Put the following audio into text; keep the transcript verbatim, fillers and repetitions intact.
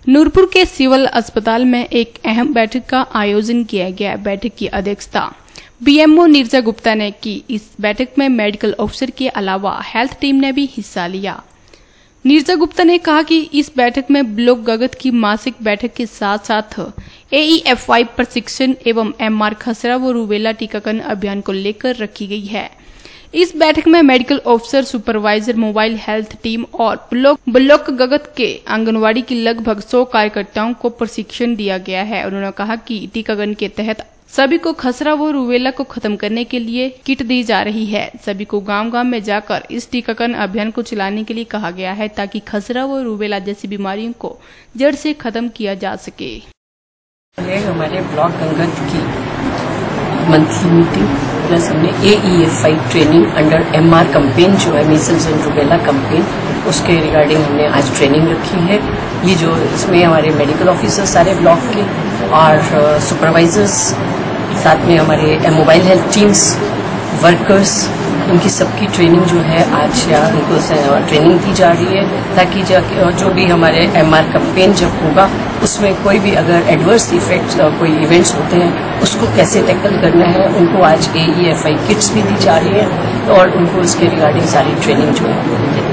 नूरपुर के सिविल अस्पताल में एक अहम बैठक का आयोजन किया गया। बैठक की अध्यक्षता बीएमओ नीरजा गुप्ता ने की। इस बैठक में मेडिकल ऑफिसर के अलावा हेल्थ टीम ने भी हिस्सा लिया। नीरजा गुप्ता ने कहा कि इस बैठक में ब्लॉक गगत की मासिक बैठक के साथ साथ एईएफआई प्रशिक्षण एवं एमआर खसरा व रूबेला टीकाकरण अभियान को लेकर रखी गई है। इस बैठक में medical officer, supervisor, mobile health team और ब्लॉक ब्लॉक गगत के आंगनवाड़ी की लगभग सौ कार्यकर्ताओं को प्रशिक्षण दिया गया है। उन्होंने कहा कि टीकाकरण के तहत सभी को खसरा व रूबेला को खत्म करने के लिए किट दी जा रही है। सभी को गांव-गांव में जाकर इस टीकाकरण अभियान को चलाने के लिए कहा गया है ताकि खसरा व रूबेला जैसी बीमारियों को जड़ से खत्म किया जा सके। हमारे ब्लॉक गगत की मंथली मीटिंग प्लस हमने AEFI training under MR campaign जो है मीजल्स एंड रूबेला कैंपेन, उसके रिगार्डिंग हमने आज ट्रेनिंग रखी है। ये जो इसमें हमारे मेडिकल ऑफिसर सारे ब्लॉक के और सुपरवाइजर्स, साथ में हमारे मोबाइल हेल्थ टीम्स, वर्कर्स, उनकी सबकी ट्रेनिंग जो है आज यहाँ उनको ट्रेनिंग दी जा रही है ताकि जो भी हमारे एमआर कैंपेन जब होगा उसमें कोई भी अगर एडवर्स इफेक्ट्स कोई इवेंट्स होते हैं उसको कैसे टैकल करना है, उनको आज एईएफआई किट्स भी दी जा रही है और उनको इसके रिगार्डिंग सारी ट्रेनिंग जो है